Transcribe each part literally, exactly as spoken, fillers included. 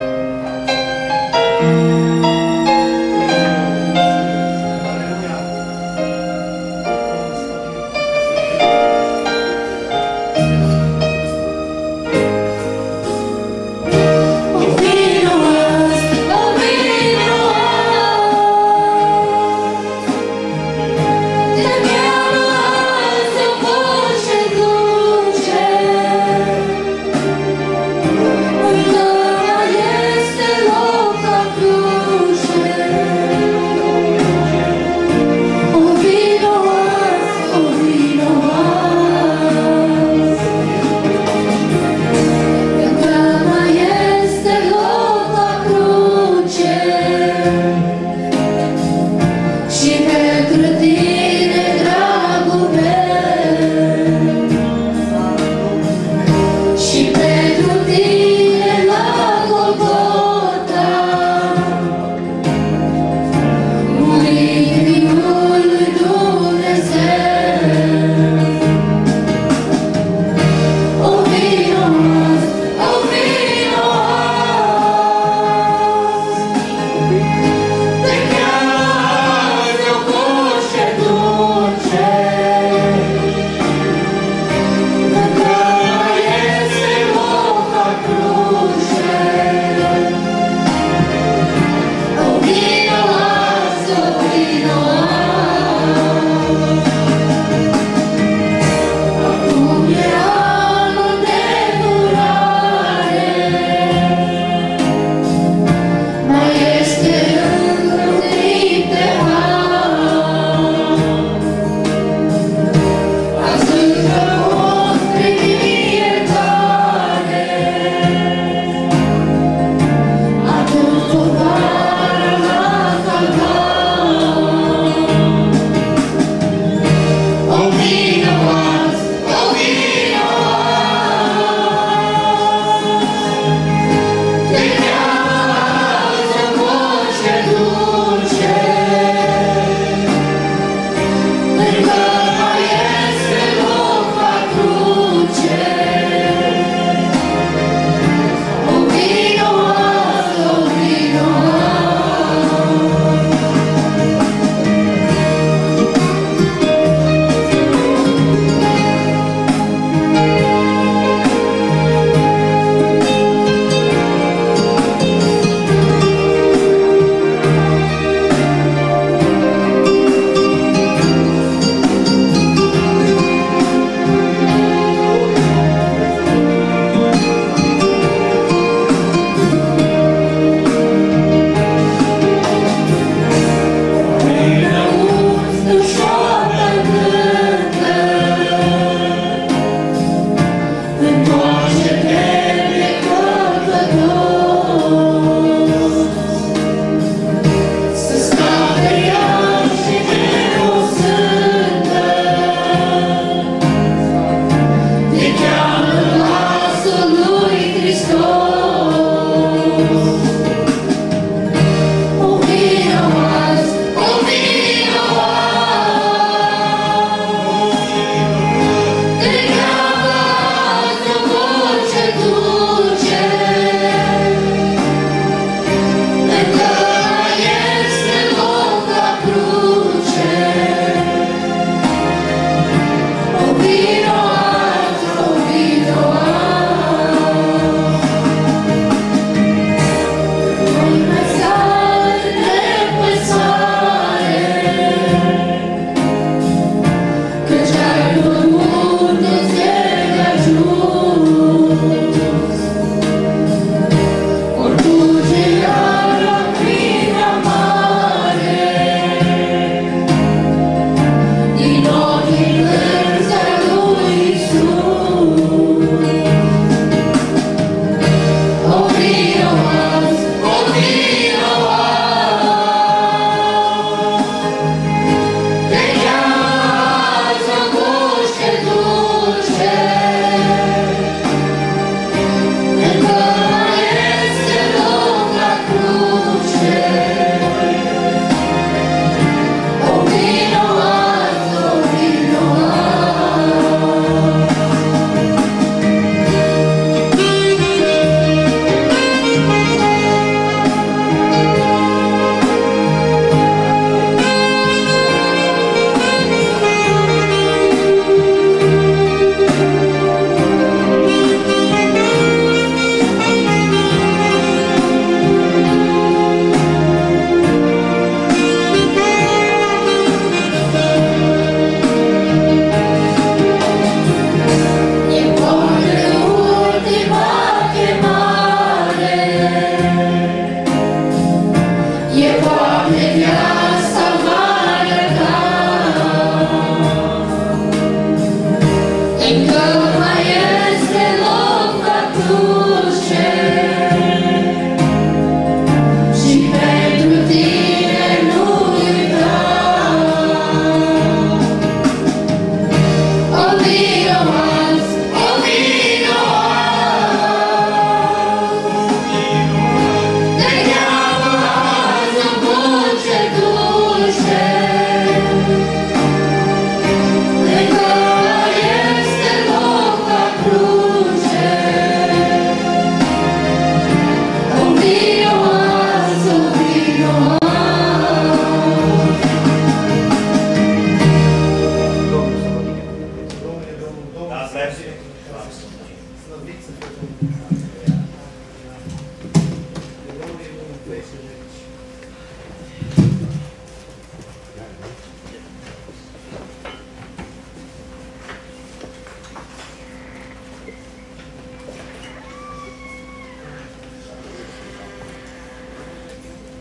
Yes.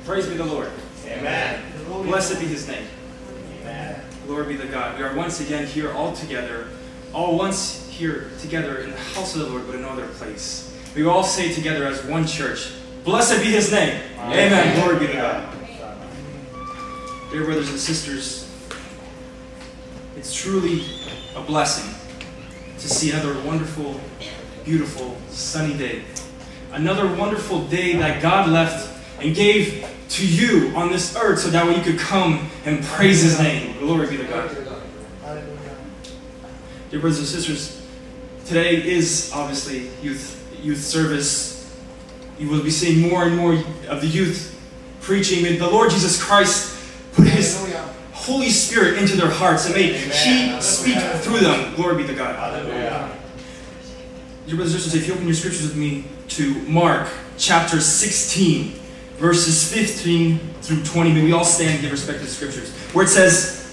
Praise be the Lord. Amen. Blessed be His name. Amen. Glory be to God. We are once again here all together, all once here together in the house of the Lord, but in no other place. We all say together as one church, blessed be His name. Amen. Amen. Glory be to God. Dear brothers and sisters, it's truly a blessing to see another wonderful, beautiful, sunny day. Another wonderful day that God left and gave to you on this earth so that way you could come and praise His name. Glory be to God. Dear brothers and sisters, today is obviously youth, youth service. You will be seeing more and more of the youth preaching. May the Lord Jesus Christ put His Holy Spirit into their hearts and may He speak through them. Glory be to God. Hallelujah. Dear brothers and sisters, if you open your scriptures with me to Mark chapter sixteen, verses fifteen through twenty, may we all stand and give respect to the scriptures, where it says,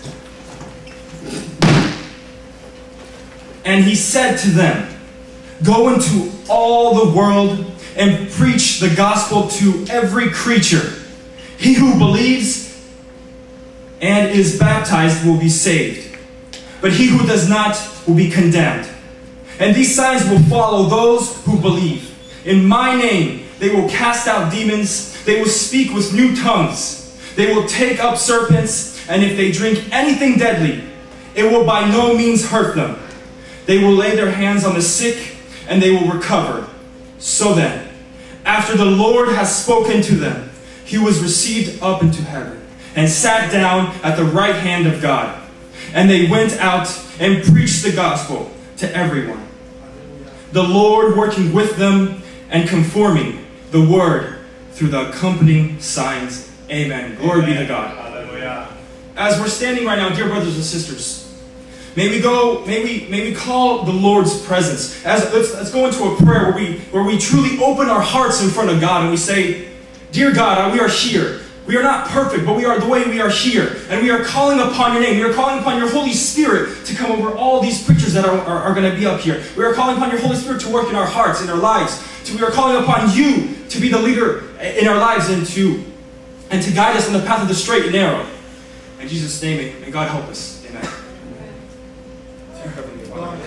"And He said to them, go into all the world and preach the gospel to every creature. He who believes and is baptized will be saved, but he who does not will be condemned. And these signs will follow those who believe. In my name they will cast out demons, they will speak with new tongues, they will take up serpents, and if they drink anything deadly, it will by no means hurt them. They will lay their hands on the sick, and they will recover. So then, after the Lord has spoken to them, He was received up into heaven, and sat down at the right hand of God. And they went out and preached the gospel to everyone. The Lord working with them and conforming the word through the accompanying signs." Amen. Glory Amen. be to God. Hallelujah. As we're standing right now, dear brothers and sisters, may we go, may we, may we call the Lord's presence. As let's, let's go into a prayer where we, where we truly open our hearts in front of God and we say, "Dear God, we are here. We are not perfect, but we are the way we are here. And we are calling upon your name. We are calling upon your Holy Spirit to come over all these preachers that are, are, are going to be up here. We are calling upon your Holy Spirit to work in our hearts, in our lives. To, we are calling upon you to be the leader in our lives and to, and to guide us on the path of the straight and narrow. In Jesus' name, may God help us. Amen. Dear Heavenly Father,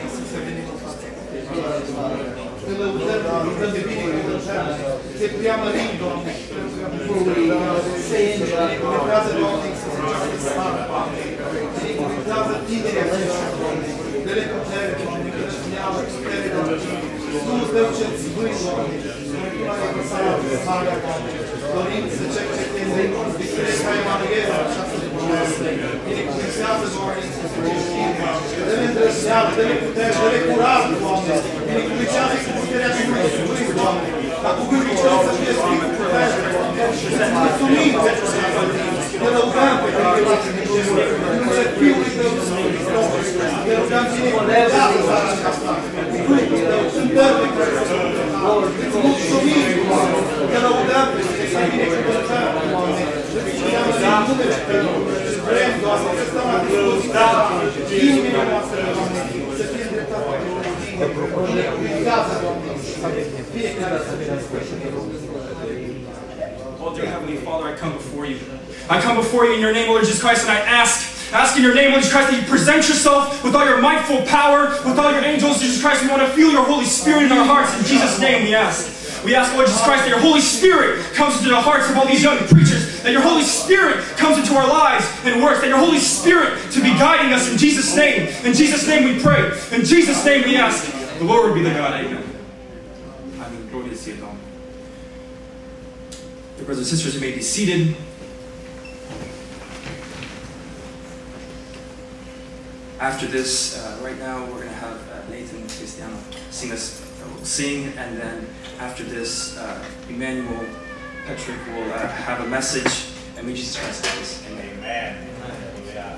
Oh, dear Heavenly Father, I come before you. I come before you in your name, Lord Jesus Christ, and I ask, ask in your name, Lord Jesus Christ, that you present yourself with all your mightful power, with all your angels, Jesus Christ. We want to feel your Holy Spirit in our hearts. In Jesus' name we ask. We ask, Lord Jesus Christ, that your Holy Spirit comes into the hearts of all these young preachers, that your Holy Spirit comes into our lives and works, that your Holy Spirit to be guiding us in Jesus' name. In Jesus' name we pray. In Jesus' name we ask. Glory be to God. Amen. Amen. Glory to see it all. Dear brothers and sisters, you may be seated. After this, uh, right now, we're going to have uh, Nathan Cristiano sing us, uh, sing, and then after this, uh, Emmanuel Patrick will uh, have a message, and we Jesus Christ with us. Amen. Amen. Hallelujah.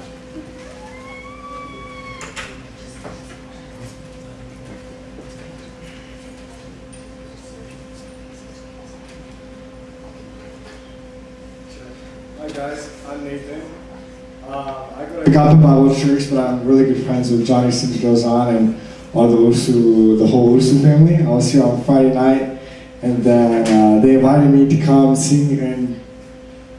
Hi guys, I'm Nathan. Uh, I go to Agape Bible Church, but I'm really good friends with Johnny Since Goes On and all the Usu, the whole Usu family. I was here on Friday night, and then uh, they invited me to come sing and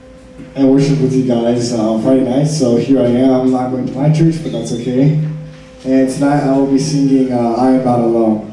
and worship with you guys uh, on Friday night. So here I am. I'm not going to my church, but that's okay. And tonight I will be singing uh, I Am Not Alone.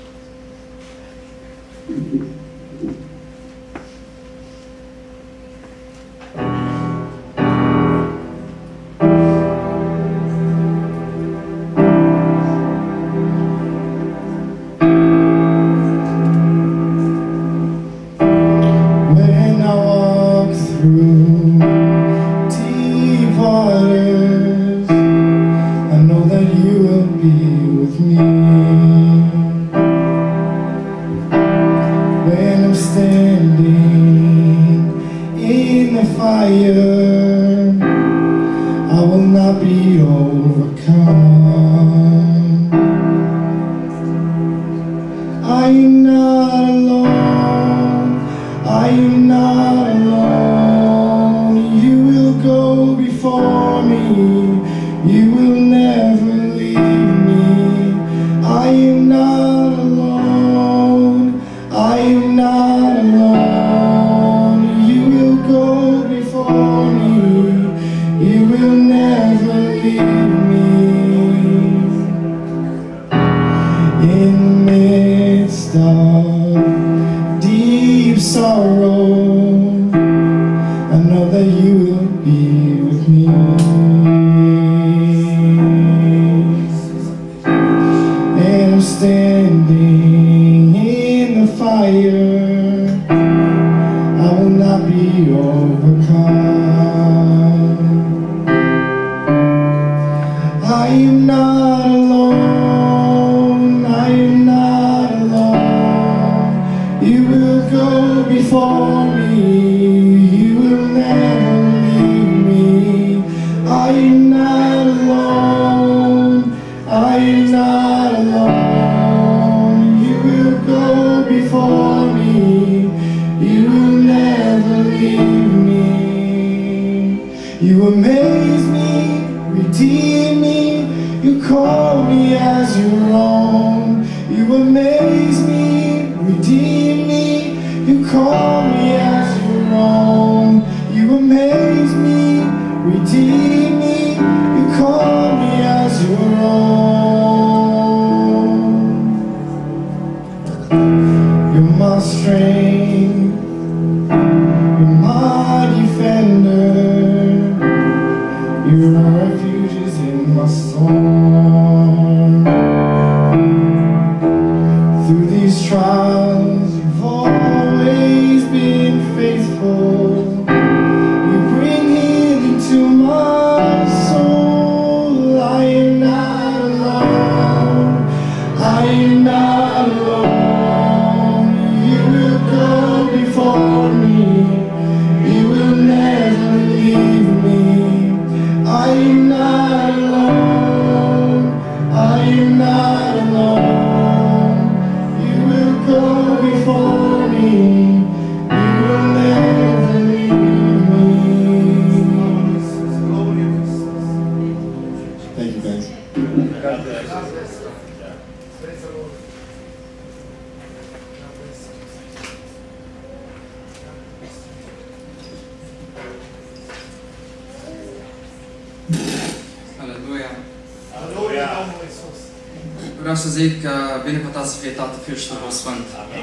Vreau să zic că binecuvântat să fie Tatăl, Fiul și Duhul Sfânt.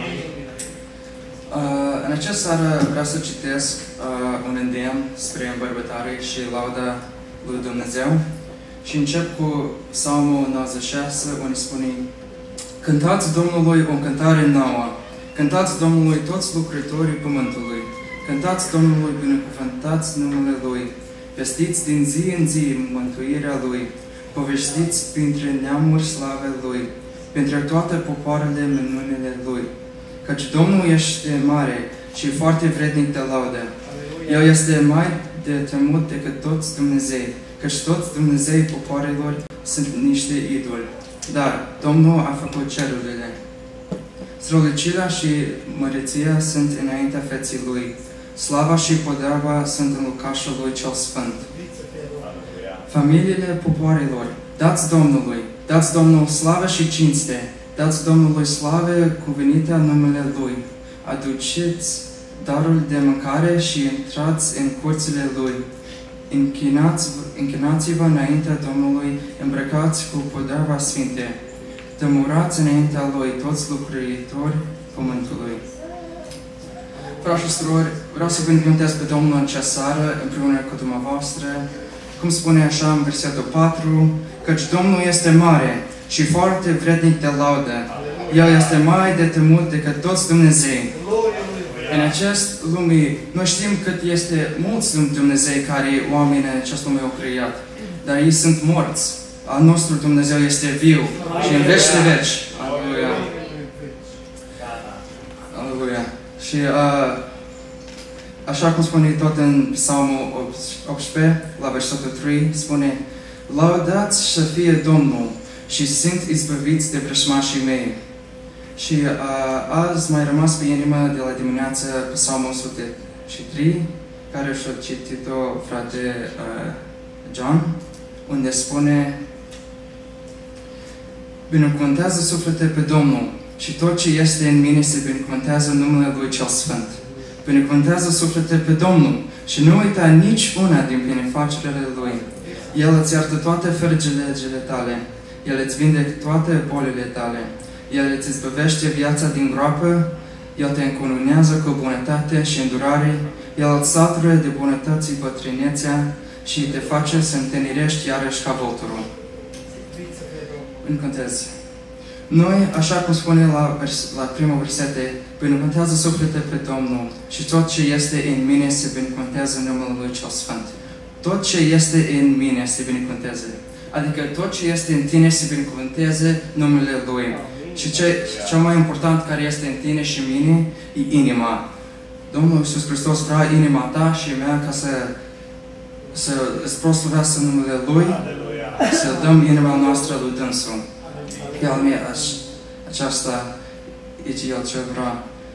Uh, în această seară vreau să citesc uh, un îndemn spre îmbărbătare și lauda lui Dumnezeu și încep cu Psalmul nouăzeci și șase, unde spune: Cântați Domnului o cântare nouă, cântați Domnului toți lucrătorii pământului, cântați Domnului, binecuvântați numele Lui, vestiți din zi în zi mântuirea Lui, povestiți printre neamuri slave Lui, printre toate popoarele minunile Lui. Căci Domnul este mare și foarte vrednic de laudă. El este mai de temut decât toți Dumnezei, căci toți Dumnezei popoarelor sunt niște idoli. Dar Domnul a făcut cerurile. Strălucirea și măreția sunt înaintea feței Lui. Slava și podeava sunt în locașul Lui cel Sfânt. Familiile popoarelor, dați Domnului, dați Domnul slavă și cinste, dați Domnului slave cuvenită în numele Lui, aduceți darul de mâncare și intrați în curțile Lui. Închinați, închinați-vă înaintea Domnului, îmbrăcați cu podarva sfinte. Tămurați înaintea Lui toți lucrători pământului. Frați și surori, vreau să vă încântez pe Domnul în această seară, împreună cu dumneavoastră. Cum spune așa în versetul patru, căci Domnul este mare și foarte vrednic de laudă. El este mai de temut decât toți Dumnezei. În acest lume, noi știm cât este mulți Dumnezei care oamenii în această lume au creat, dar ei sunt morți. Al nostru Dumnezeu este viu și în veci de veci. Aleluia! Aleluia! Și uh, așa cum spune tot în Psalmul optsprezece, la versetul trei, spune: Laudați să fie Domnul și sunt izbăviți de vrăjmașii mei. Și uh, azi mai rămas pe inimă de la dimineață Psalmul o sută trei, care și-a citit-o frate uh, John, unde spune: Binecuvântează suflete pe Domnul și tot ce este în mine se binecuvântează numele Lui cel Sfânt. Binecuvântează suflete pe Domnul și nu uita nici una din binefacerile Lui. El îți iartă toate fergelegele tale, El îți vindecă toate bolile tale, El îți izbăvește viața din groapă, El te încununează cu bunătate și îndurare, El îți satură de bunătății bătrânețea și te face să întâlnirești iarăși ca vulturul. Încântez. Noi, așa cum spune la, la primul versete, binecuvântează suflete pe Domnul și tot ce este în mine se binecuvântează numele Lui cel Sfânt. Tot ce este în mine se binecuvântează. Adică tot ce este în tine se binecuvânteze numele Lui. Și ce, cel mai important care este în tine și în mine e inima. Domnul Iisus Hristos vrea inima ta și mea ca să, să îți proslăvească numele Lui, să dăm inima noastră lui Dânsul. El mie aceasta e El ce vrea.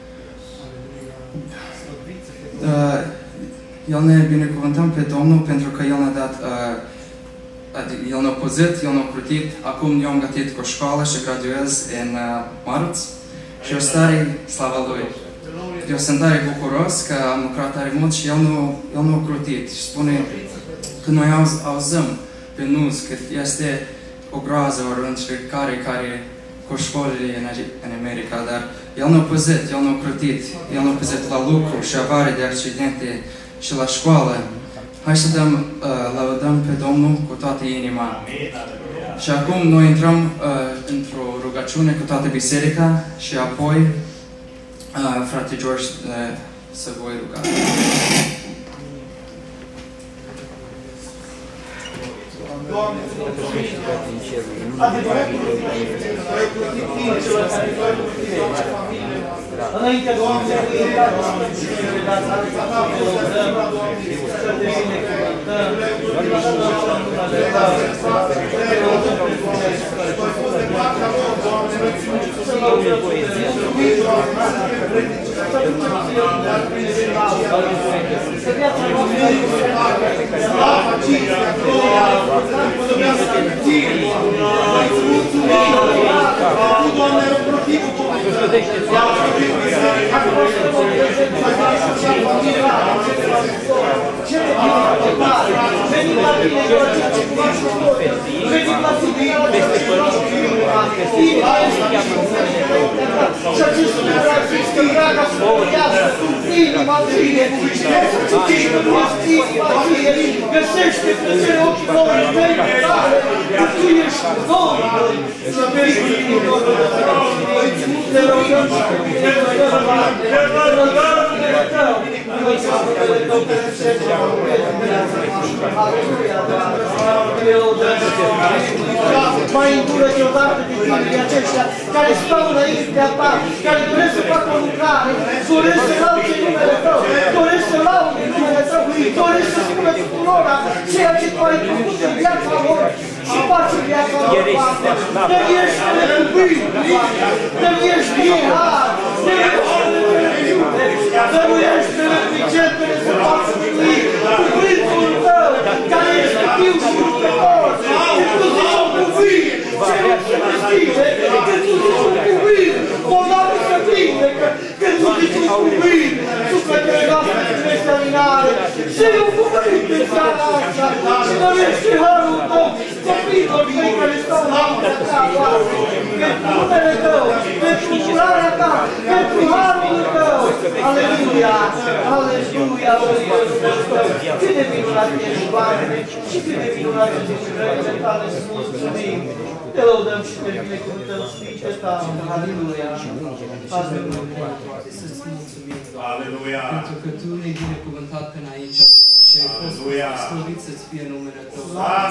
Uh, El ne binecuvântăm pe Domnul pentru că El ne-a dat, uh, adică El ne-a păzit, El ne-a crutit. Acum eu am gătit cu școală și graduez în uh, marți și eu stare slava Lui. Eu sunt tare bucuros că am lucrat tare mult și El nu, El nu a crutit. Și spune că noi auz, auzăm pe nuz că este o groază ori între care, care cu școlile în, în America, dar El nu a păzit, El nu a crutit, El nu a păzit la lucru și avarii de accidente și la școală. Hai să dăm, uh, laudăm pe Domnul cu toată inima. Și acum noi intrăm uh, într-o rugăciune cu toată biserica și apoi uh, frate George uh, să voi ruga. Doamne, înainte, Doamne, găsește plăcere ochii lor tăi tale, că Tu ești Domnul, să mergi cu te rugăm și te rugăm, te rugăm numele Tău, noi să numele Tău pe Sfântul Aleluia, mai îndură-te odată de tinerii aceștia care stau înaintea Ta, care doresc să facă o lucrare, doresc să laude numele Tău, doresc să laude numele Tău, doresc să spună tuturora ceea ce Tu ai făcut în viața lor și face viața lor, Doamne. Dă-mi-ește-le cuvânt, dă-mi-ește mie har, dă-mi-ește-le iube, dă-mi-ește-le pricetele să facă mâinii, cuvântul Tău, care este viu și iubător, că Tu zici un cuvânt, ce nu se deschide, că Tu zici un cuvânt, bolnavul să vindecă, că Tu zici un cuvânt, suflete să iau cuvânt în seara asta și dorește harul Tău copiilor Tăi care stau la ușa voastră, pentru numele Tău, pentru curarea Ta, pentru harul Tău. Aleluia! Aleluia! Cât de minunat ești, Doamne, și cât de minunat ești lucrările Tale, să mulțumim. Te lăudăm și te binecuvântăm, sfiște Ta. Aleluia! Aleluia! Să-ți mulțumim, Doamne, Aleluia! pentru că Tu ne-ai binecuvântat până aici și ai fost slăvit să-ți fie numele Tău.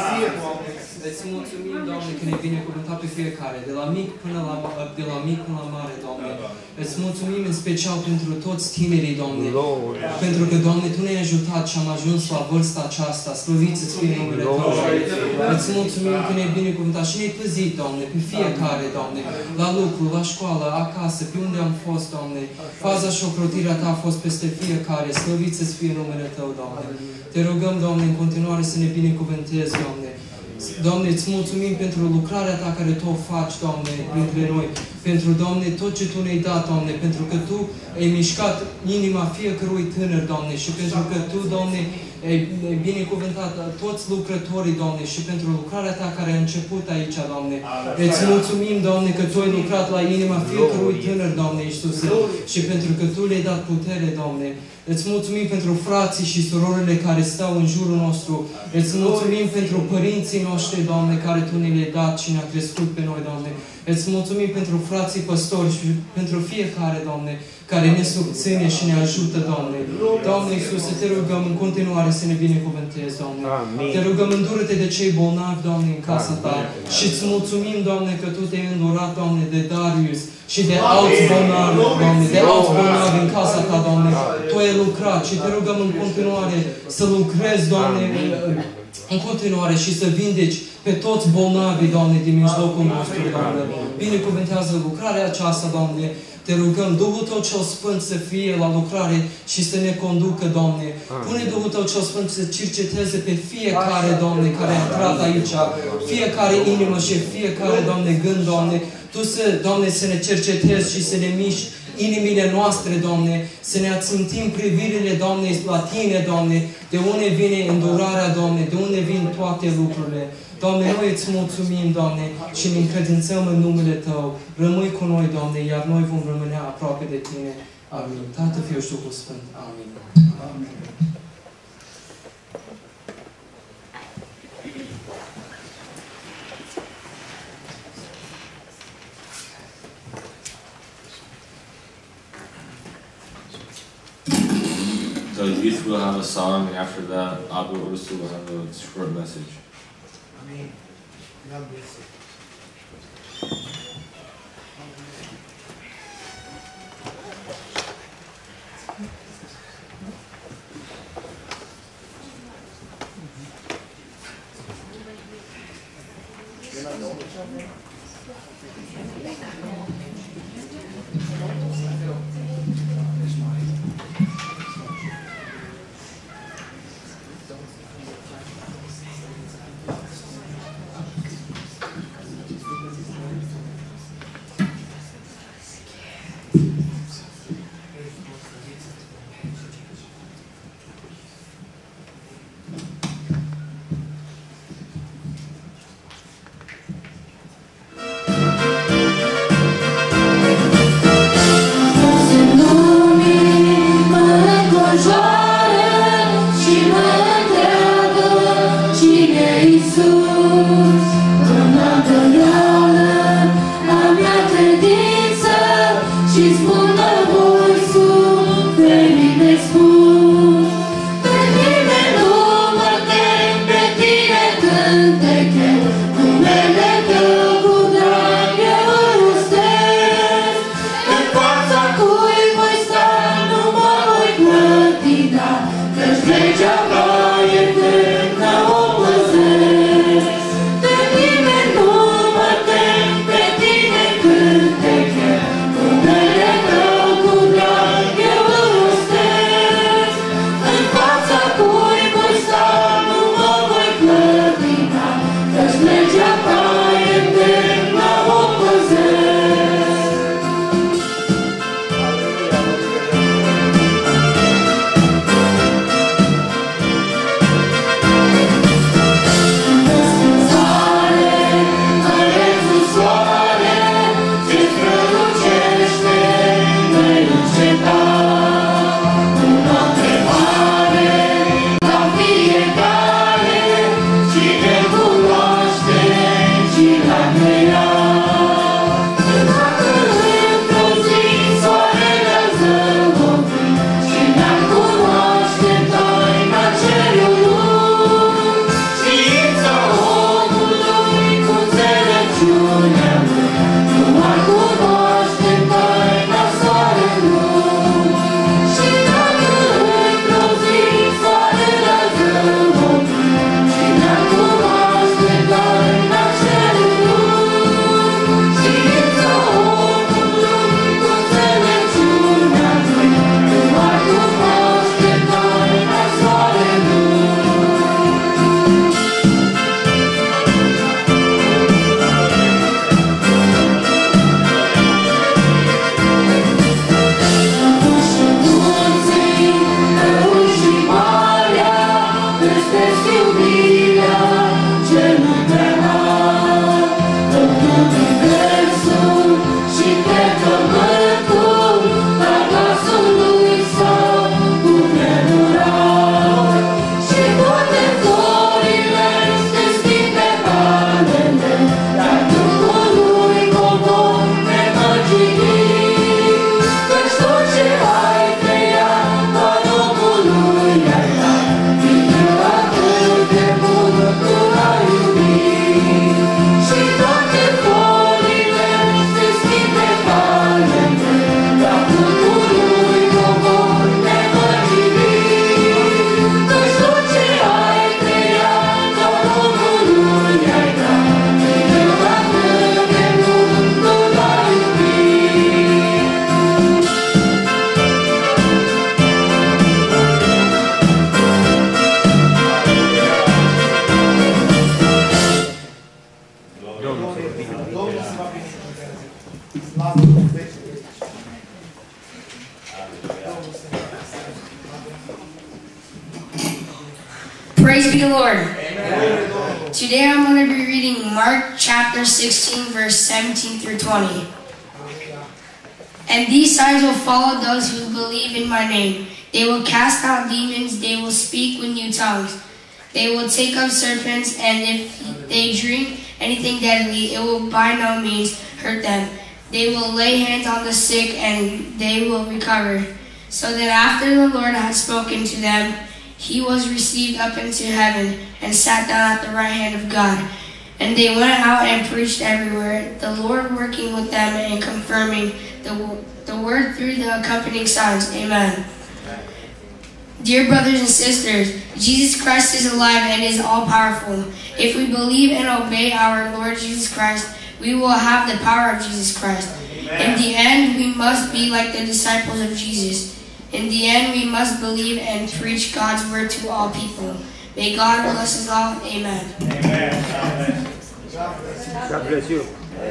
Îți mulțumim, Doamne, că ne-ai binecuvântat pe fiecare, de la mic până la, de la mic până la mare, Doamne. Îți mulțumim în special pentru toți tinerii, Doamne, pentru că, Doamne, Tu ne-ai ajutat și am ajuns la vârsta aceasta, slăvit să-ți fie numele Tău. Îți mulțumim că ne-ai binecuvântat și ne-ai păzit, Doamne, pe fiecare, Doamne, la lucru, la școală, acasă, pe unde am fost, Doamne. Faza și ocrotirea Ta a fost peste fiecare, slăvit să-ți fie numele Tău, Doamne. Te rugăm, Doamne, în continuare să ne binecuvântezi, Doamne. Doamne, îți mulțumim pentru lucrarea Ta care Tu o faci, Doamne, printre noi. Pentru, Doamne, tot ce Tu ne-ai dat, Doamne, pentru că Tu ai mișcat inima fiecărui tânăr, Doamne, și pentru că Tu, Doamne, ai binecuvântat toți lucrătorii, Doamne, și pentru lucrarea Ta care a început aici, Doamne. Îți mulțumim, Doamne, că Tu ai lucrat la inima fiecărui tânăr, Doamne, Iisuse, și pentru că Tu le-ai dat putere, Doamne. Îți mulțumim pentru frații și surorile care stau în jurul nostru. Îți mulțumim pentru părinții noștri, Doamne, care Tu ne le-ai dat și ne-a crescut pe noi, Doamne. Îți mulțumim pentru frații păstori și pentru fiecare, Doamne, care ne susține și ne ajută, Doamne. Doamne Iisuse, Te rugăm în continuare să ne binecuvântezi, Doamne. Te rugăm, îndură-te de cei bolnavi, Doamne, în casa Ta. Și îți mulțumim, Doamne, că Tu Te-ai îndurat, Doamne, de Darius și de alți bolnavi, Doamne, de alți bolnavi în casa Ta, Doamne. Tu ai lucrat și Te rugăm în continuare să lucrezi, Doamne, în continuare și să vindeci pe toți bolnavii, Doamne, din mijlocul nostru, Doamne. Binecuvântează lucrarea aceasta, Doamne. Te rugăm, Duhul Tău cel Sfânt să fie la lucrare și să ne conducă, Doamne. Pune Duhul Tău cel Sfânt să cerceteze pe fiecare, Doamne, care a intrat aici, fiecare inimă și fiecare, Doamne, gând, Doamne. Tu, să, Doamne, să ne cercetezi și să ne miști inimile noastre, Doamne, să ne ațintim privirile, Doamne, la Tine, Doamne, de unde vine îndurarea, Doamne, de unde vin toate lucrurile. Doamne, noi îți mulțumim, Doamne, și ne încredințăm în numele Tău. Rămâi cu noi, Doamne, iar noi vom rămâne aproape de Tine. Amin. Tată, Fiul și Duhul Sfânt. Amin. Amin. The youth will have a song, and after that, Abu Ursu will have a short message. Amen. God bless you. Cui voi sta, nu mă voi clătina. Praise be the Lord. Amen. Today I'm going to be reading Mark chapter sixteen, verse seventeen through twenty. And these signs will follow those who believe in my name. They will cast out demons. They will speak with new tongues. They will take up serpents, and if they drink anything deadly, it will by no means hurt them. They will lay hands on the sick, and they will recover. So that after the Lord had spoken to them, he was received up into heaven and sat down at the right hand of God. And they went out and preached everywhere, the Lord working with them and confirming the, the word through the accompanying signs. Amen. Dear brothers and sisters, Jesus Christ is alive and is all-powerful. If we believe and obey our Lord Jesus Christ, we will have the power of Jesus Christ. Amen. In the end, we must be like the disciples of Jesus. In the end, we must believe and preach God's word to all people. May God bless us all. Amen. Amen. God bless you.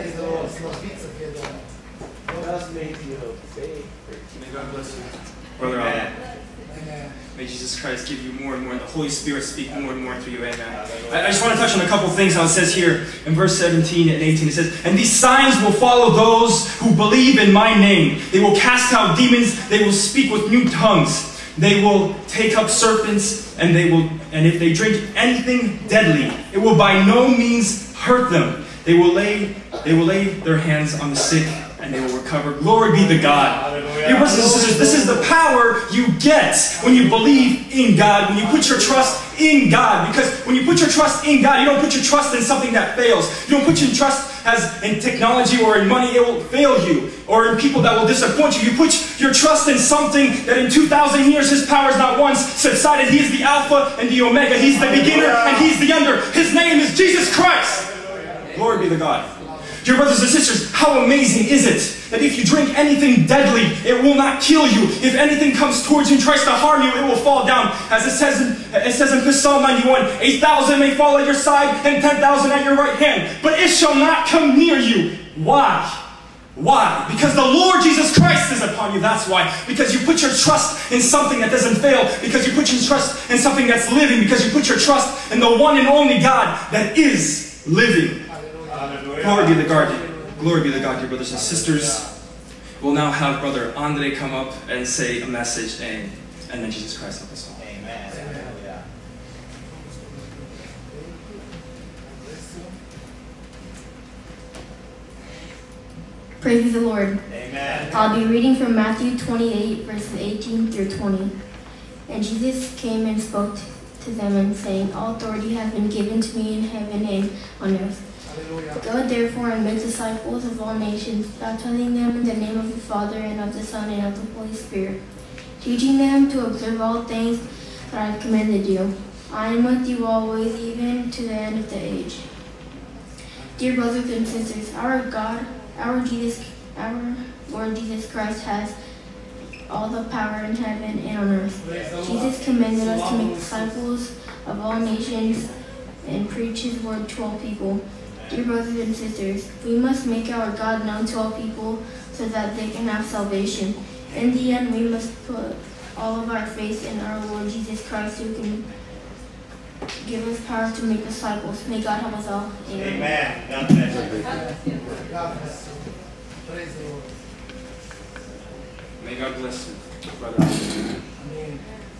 May God bless you. Brother Alan. May Jesus Christ give you more and more, and the Holy Spirit speak more and more through you. Amen. I, I just want to touch on a couple things. How it says here in verse seventeen and eighteen. It says, and these signs will follow those who believe in my name. They will cast out demons. They will speak with new tongues. They will take up serpents, and they will, and if they drink anything deadly, it will by no means hurt them. They will lay, they will lay their hands on the sick, and they will recover. Glory be to God. Dear brothers and sisters, this is the power you get when you believe in God, when you put your trust in God. Because when you put your trust in God, you don't put your trust in something that fails. You don't put your trust as in technology or in money, it will fail you. Or in people that will disappoint you. You put your trust in something that in two thousand years, His power is not once subsided. He is the Alpha and the Omega. He's the beginner and He's the ender. His name is Jesus Christ. Glory be to God. Dear brothers and sisters, how amazing is it that if you drink anything deadly, it will not kill you. If anything comes towards you and tries to harm you, it will fall down. As it says in, it says in Psalm ninety-one, eight thousand may fall at your side and ten thousand at your right hand, but it shall not come near you. Why? Why? Because the Lord Jesus Christ is upon you. That's why. Because you put your trust in something that doesn't fail. Because you put your trust in something that's living. Because you put your trust in the one and only God that is living. Glory be to God. Glory be to God, dear brothers and sisters. We'll now have Brother Andre come up and say a message, and, and then Jesus Christ help us all. Amen. Hallelujah. Praise the Lord. Amen. I'll be reading from Matthew twenty-eight, verses eighteen through twenty. And Jesus came and spoke to them and saying, all authority has been given to me in heaven and on earth. Go therefore and make disciples of all nations, baptizing them in the name of the Father and of the Son and of the Holy Spirit, teaching them to observe all things that I have commanded you. I am with you always, even to the end of the age. Dear brothers and sisters, our God, our Jesus, our Lord Jesus Christ has all the power in heaven and on earth. Jesus commanded us to make disciples of all nations and preach His word to all people. Dear brothers and sisters, we must make our God known to all people so that they can have salvation. In the end, we must put all of our faith in our Lord Jesus Christ, who can give us power to make disciples. May God help us all. Amen. Amen. God bless you. God bless you. Praise the Lord. May God bless you, brother. Amen.